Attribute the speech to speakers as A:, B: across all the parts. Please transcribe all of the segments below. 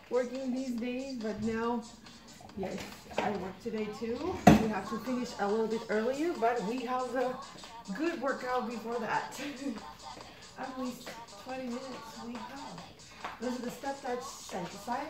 A: working these days, but now, yes, I work today too. We have to finish a little bit earlier, but we have a good workout before that. At least 20 minutes we have. Those are the step touch side to side.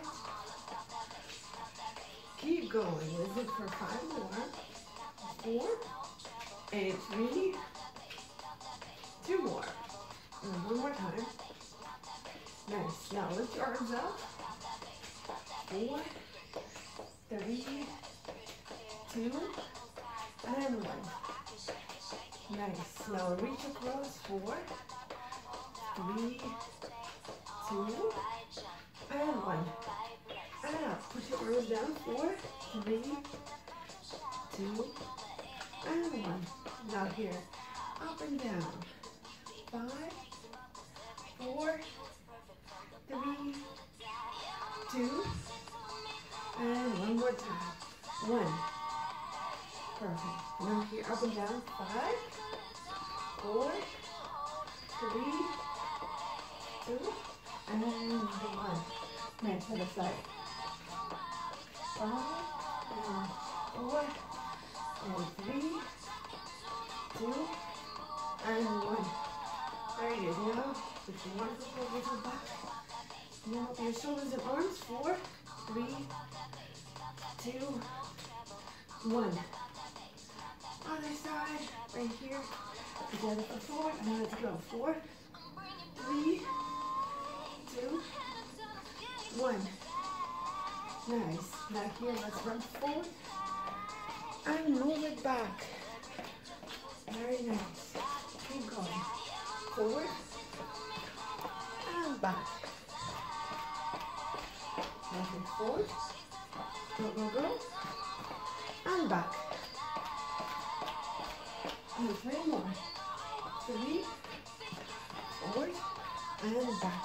A: Keep going. Let's look for 5 more. 4 and 3. 2 more. And 1 more time. Nice. Now lift your arms up. 4, 3, 2, and 1. Nice. Now reach across. 4, 3, 2, and 1. And up. Push your arms down. 4, 3, 2, and 1. Now here. Up and down. 5, 4, 3, 2, and 1 more time. 1. Perfect. Now here, up and down. 5, 4, 3, 2, and 1. Next, other side. 5, and 4, and 3, 2, and 1. There it is. Now, put your wonderful little back. Now up your shoulders and arms. 4, 3, 2, 1. Other side, right here. Together for 4, and let's go. 4, 3, 2, 1. Nice. Now here, let's run forward and move it back. Very nice. Keep going. Forward and back. Moving forward. Go, go, go. And back. And 3 more. 3, forward, and back.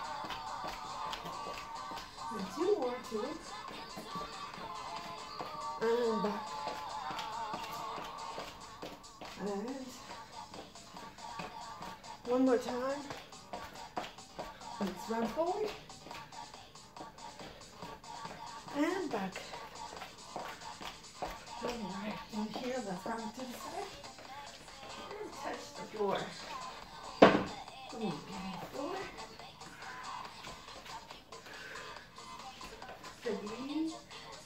A: And 2 more, 2. And back. And 1 more time. Let's run forward. And back. Alright, and here, let's run to the side. And touch the floor. Okay, 4, 3, 2,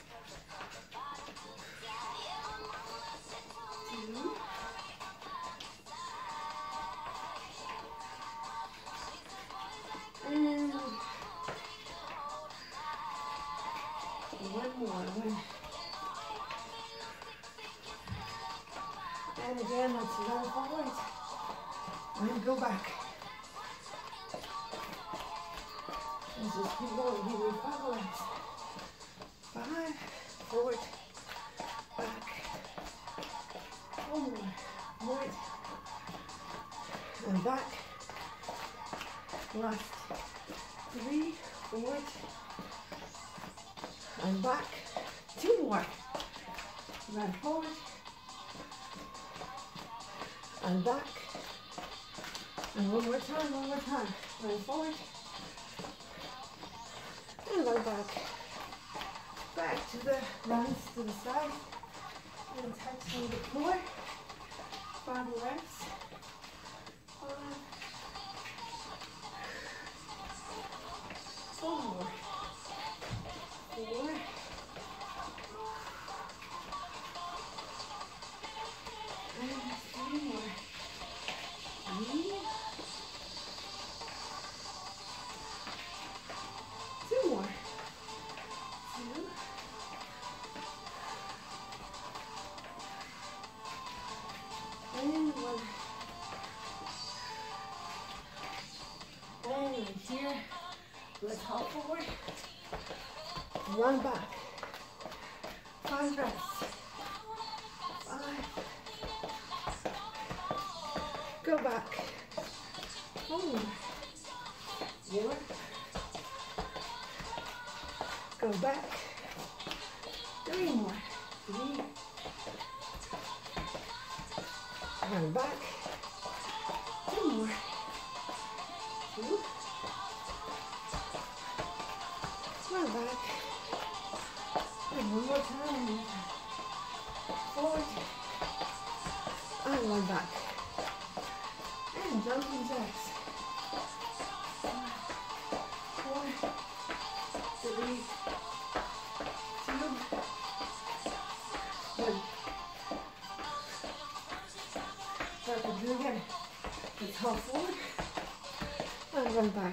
A: and 1 more. And again, let's run forward and go back. Let's just keep going. Give me 5 reps. 5, forward, back. 1 more, forward, and back. Last 3, forward, and back. 2 more. Run forward, and back. And 1 more time, 1 more time. Run forward, and run back. Back to the runs to the side. And touching the floor. 5 reps. 5. 4 more. 4. And 3 more. 3. 2 more. 2. And 1. And here, let's hop forward. Run back. 5 reps. 5. Go back. 4 more. 4. Go back. 3 more. 3. Run back. 2 more. 2. Run And back. And one more time. Forward. And one back. And jumping jacks. 4, 3, 2, 1. Perfect. Do it again. Let's hop forward. And run back.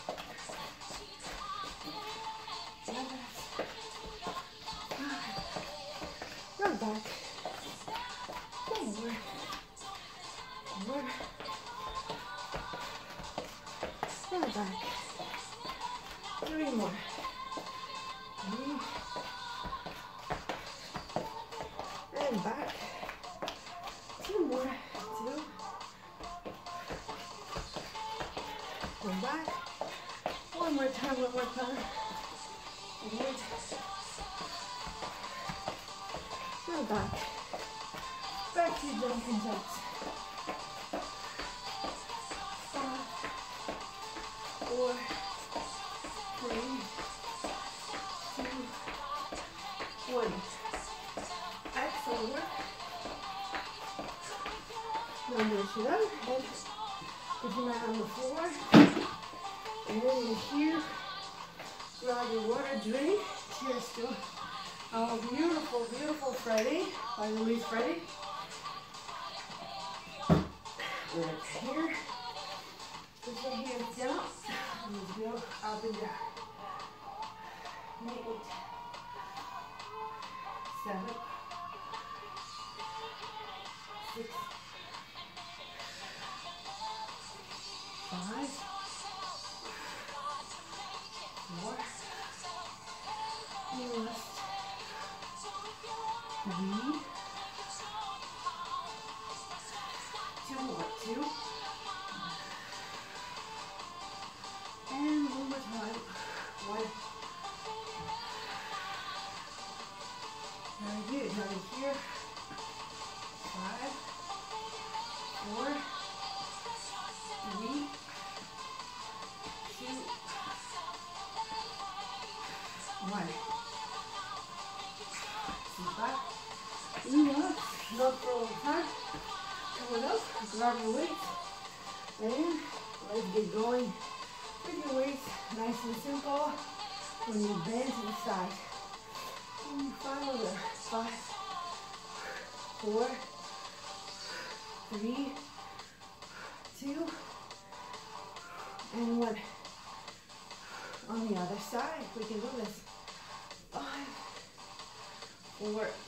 A: Run back. Forward. Forward. Run back. 3 more. 3. And back. 2 more. 2. And back. One more time. Forward. And back. Back to jumping jacks. 5, 4, 3, 2, 1. Excellent work. Now nurse it up and put your mat on the floor. And then you're here. Grab your water, drink. Cheers to our beautiful, beautiful Friday. By Louise Friday. Right here. Put your hands down. And go up and down. 8, 7, 6, 5, 4, last 3, 2 more, 2, and one more time, 1. Very good. Now here, 5, 4, 3, 2, 1. Sit back. Relax. Not for a long time. Coming up. Grab your weights. And let's get going with your weights. Nice and simple. When you bend to the side. And follow there. 5, 4, 3, 2, and 1. On the other side, we can do this. 5, 4,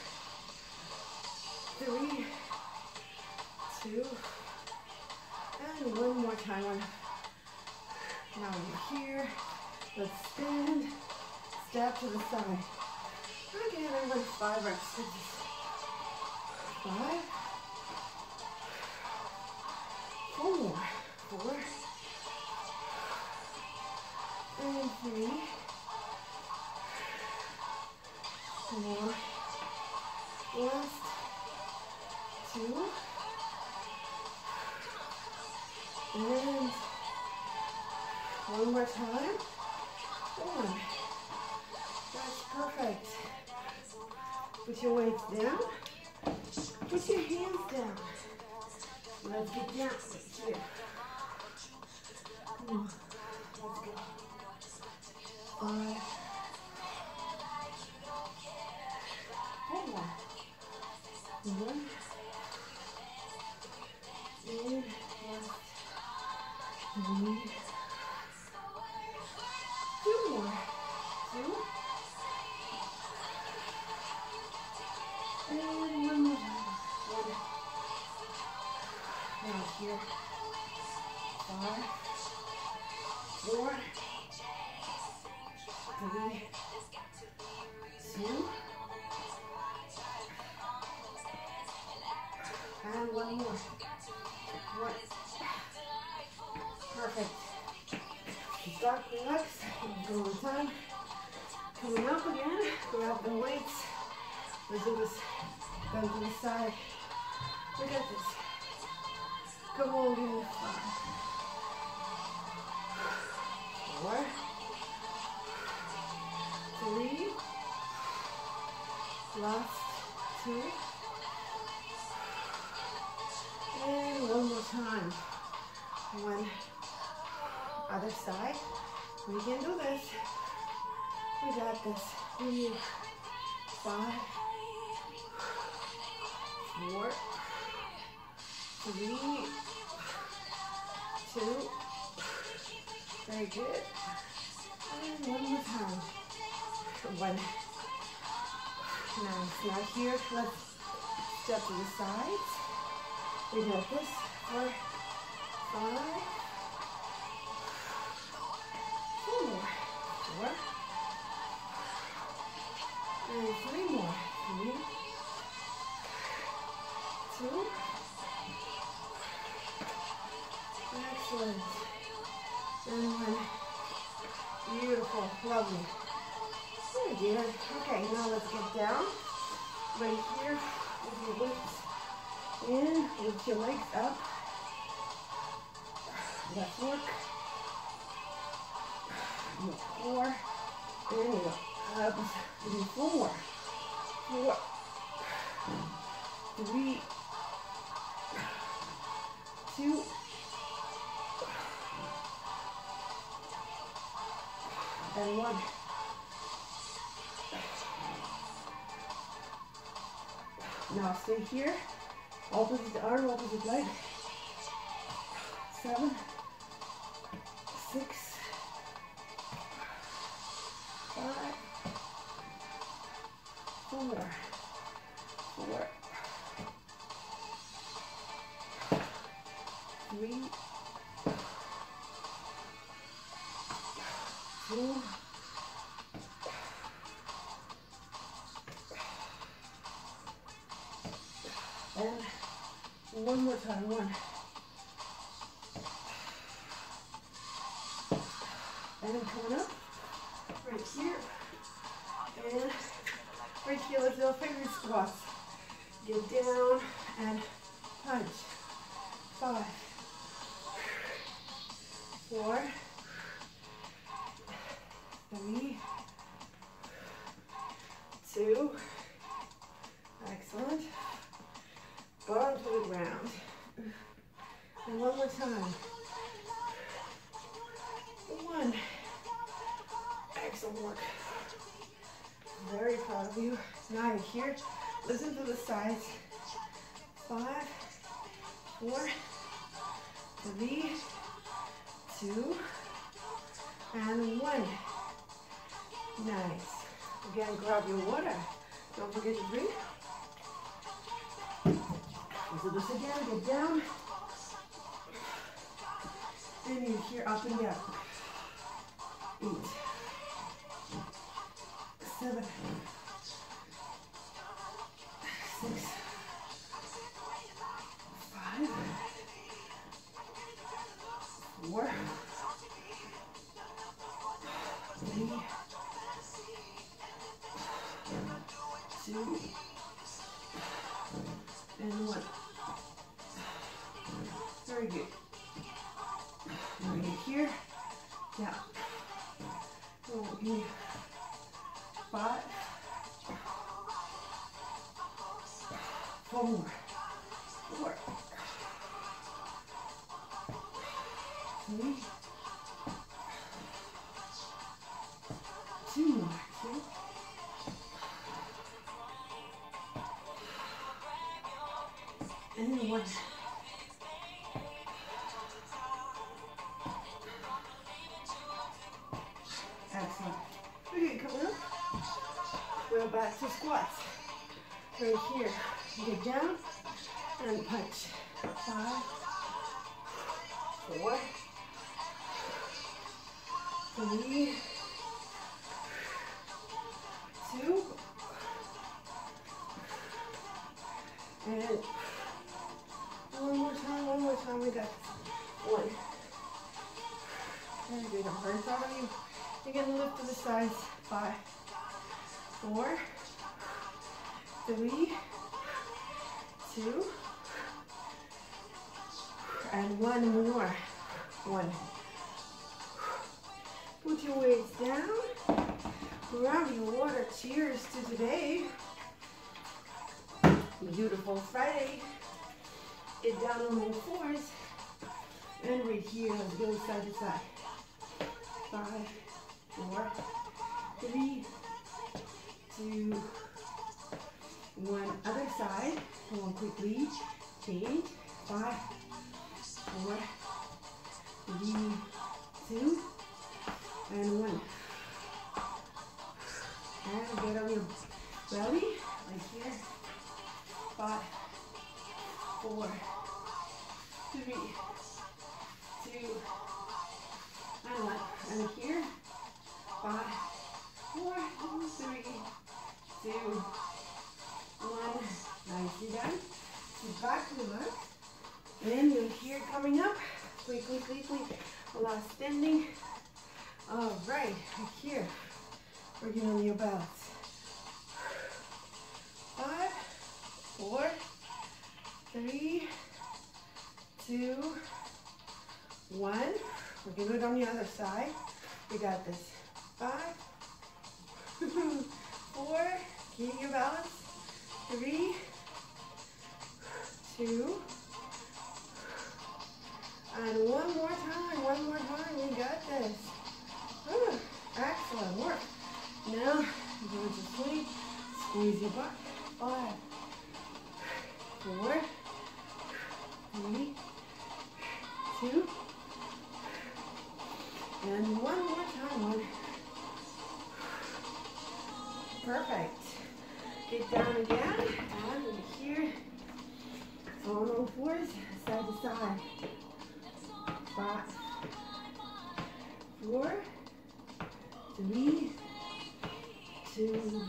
A: 3, 2, and one more time. Now you're here. Let's stand. Step to the side. Again, I'm going 5 reps. 5, 4, 4, and 3, 4, last 2, and one more time. 1. That's perfect. Put your weights down. Put your hands down. Let's get down here. Come on. Let's go. 5. 4. 1. And last 3. 2 more. 2. And one more time. 1. Now here. 5, 4, 3, 2, and one more. 1. Perfect. Start, relax. One more time. Coming up again. Grab the weights. Let's do this. Bend to the side. Look at this. Come on, give me 5, 4, Last two. And one more time. One. Other side. We can do this. We got this. 3, 5, 4, 3, 2. Very good. And one more time. 1. Nice. Now here, let's step to the sides. We got this. 4, 5, 4 more. 4. And 3 more. 3, 2. Excellent. And 1. Beautiful. Lovely. Very good. Okay, now let's get down. Right here with your lifts in, lift your legs up. Left work. Your core. And your abs. And 4, 4, 3, 2, and 1. Now stay here. Opposite arm, opposite leg. 7, 6, 5, 4, 4, 3, 2, and one more time. 1. And then coming up right here. And right here, let's do our favorite squats. Get down and punch. 5, 4, 3, 2. Excellent. Bottom to the ground. And one more time. 1. Excellent work. Very proud of you. Now you're here. Listen to the sides. 5, 4, 3, 2, and 1. Nice. Again, grab your water. Don't forget to drink. So this again, get down. And you're here up and down. 8, 7, 6, 5, 4, 3, 2, and 1. Very good. Bring it here, down. Oh, here. 5, 4 more. 4, 3, 2 more. 2. And then 1. Excellent. Okay, coming up. We're back to squats. Right here. Get down and punch. 5, 4, 3, 2, and one more time. We got 1. Very good. I'm very proud of you. Again, lift to the sides. 5, 4, 3, 2, and 1 more. 1. Put your weights down. Grab your water. Cheers to today. Beautiful. Friday. Get down on all fours. And right here, let's go side to side. 5, 4, 3, 2, 1. Other side. Come on, quickly. Change. 5, 4, 3, 2, and 1. And get on your belly, right here. 5, 4, 3, 2, and 1. And here, 5, 4, 3, 2, 1. Nicely done. Sit back, relax. And you're here coming up. Quickly, quickly. Last standing. All right, here. Working on your balance. 5, 4, 3, 2, 1. We're gonna do it on the other side. We got this. 5, 4. Keep your balance. 3, 2. And one more time, we got this. Whew, excellent work. Now, go to sleep, squeeze your butt. 5, 4, 3, 2, and one more time. Perfect. Get down again, and here, on all fours, side to side. 5, 4, 3, 2,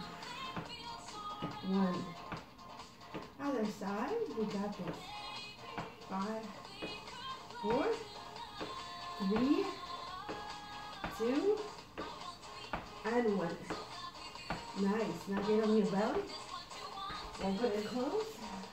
A: 1. Other side, we got this. 5, 4, 3, 2, and 1. Nice. Now get on your belly. Open and close.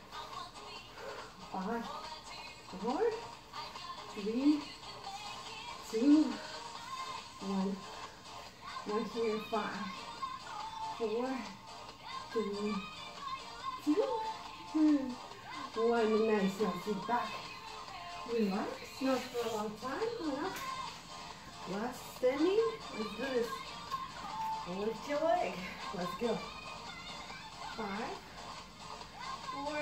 A: 5, 4, 3, 2, 1. Now here, 5, 4, 3, 2, 1. Nice. Now sit back. Relax. Not for a long time. Come up. Last standing. Let's do this. Lift your leg. Let's go. 5, 4,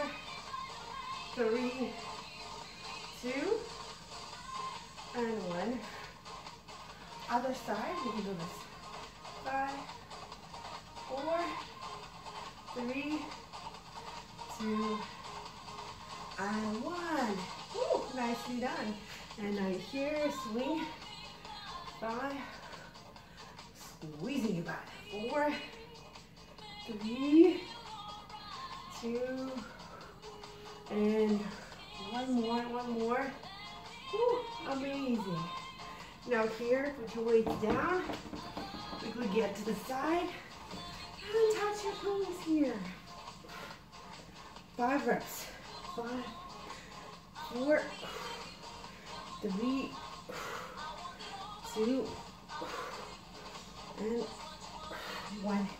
A: 3, 2, and 1. Other side, we can do this. 5, 4, 3, 2, and 1. Woo, nicely done. And now here, swing. 5, squeezing your butt. 4, 3, 2, and one more. Woo, amazing. Now here, put your weights down. Quickly get to the side and touch your toes here. 5 reps. 5, 4, 3, 2, and 1.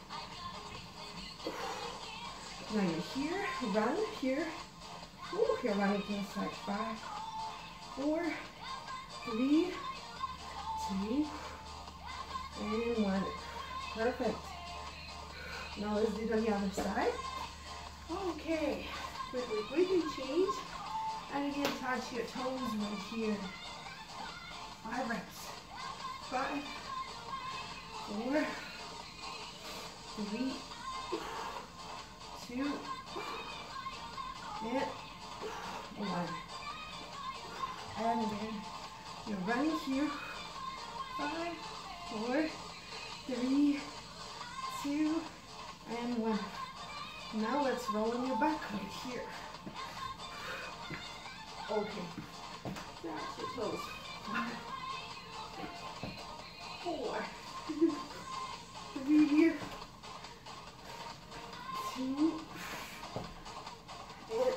A: Now you're here, run here. Ooh, you're running to the side. 5, 4, 3, 2, and 1. Perfect. Now let's do it on the other side. Okay. Quickly change. And again, touch your toes right here. 5 reps. 5, 4, 3, 2, and 1. And then you're running here. 5, 4, 3, 2, and 1. Now let's roll on your back right here. Okay. Touch your toes. 5, 4, 3, 2, and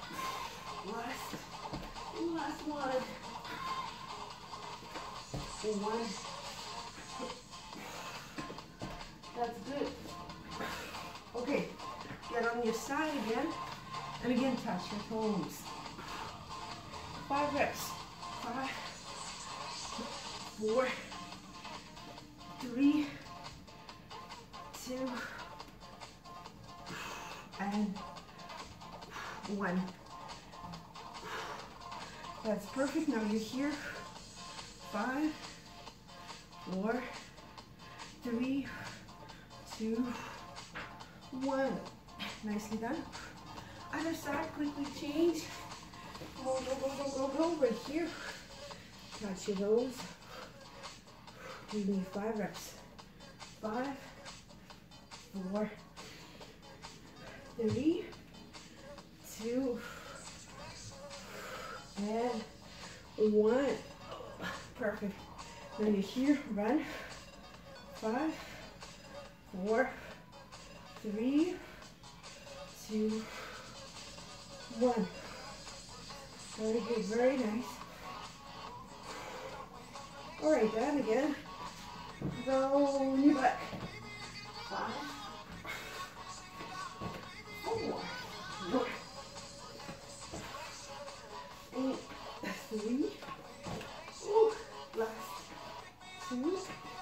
A: last one. 1. That's good. Okay, get on your side again. And again, touch your toes. 5 reps. 5, 4, 3, 2, and 1. That's perfect. Now you're here. 5, 4, 3, 2, 1. Nicely done. Other side, quickly change. Go, go, go, go, go, go. Right here. Touch your toes. Give me 5 reps. 5, 4, 3, 2, and 1. Perfect. Now you're here. Run. 5, 4, 3, 2, 1. Very good, very nice. All right, then again, roll your back. 5, 4, 8, 3, last 2,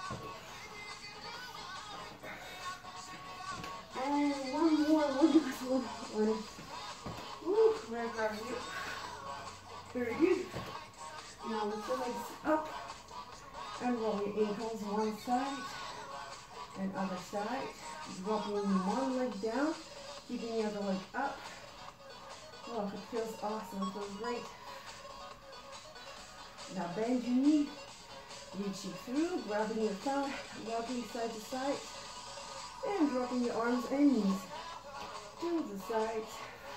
A: and one more, one. Woo, very good. Very good. Now lift the legs up and roll your ankles one side and other side. Dropping one leg down, keeping the other leg up. Oh, it feels awesome. It feels great. Now bend your knee, reaching through, grabbing your thumb, walking side to side, and dropping your arms and knees to the sides.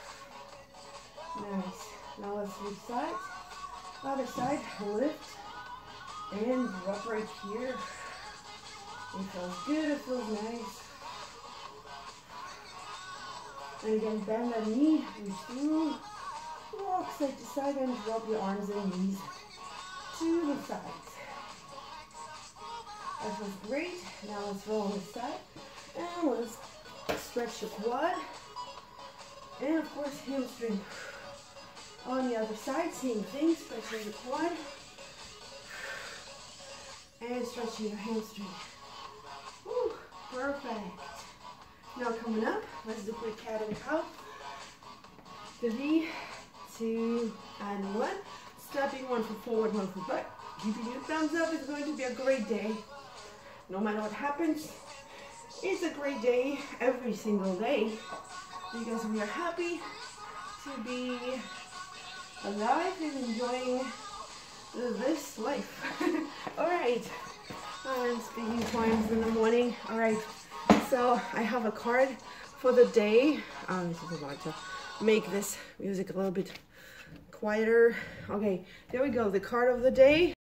A: Nice. Now let's switch sides. Other side, lift and drop right here. It feels good, it feels nice. And again, bend that knee, reach through, walk side to side and drop your arms and knees to the sides. That feels great. Now let's roll on this side and let's stretch your quad and of course hamstring. On the other side, same thing, stretching the quad and stretching your hamstring. Woo, perfect. Now coming up, let's do quick cat and cow. 3, 2, and 1. Stepping one foot forward, one foot back. Keeping your thumbs up. It's going to be a great day. No matter what happens, it's a great day every single day because we are happy to be alive and enjoying this life. All right, I'm speaking points in the morning. All right, so I have a card for the day. This is about to make this music a little bit quieter. Okay, there we go. The card of the day.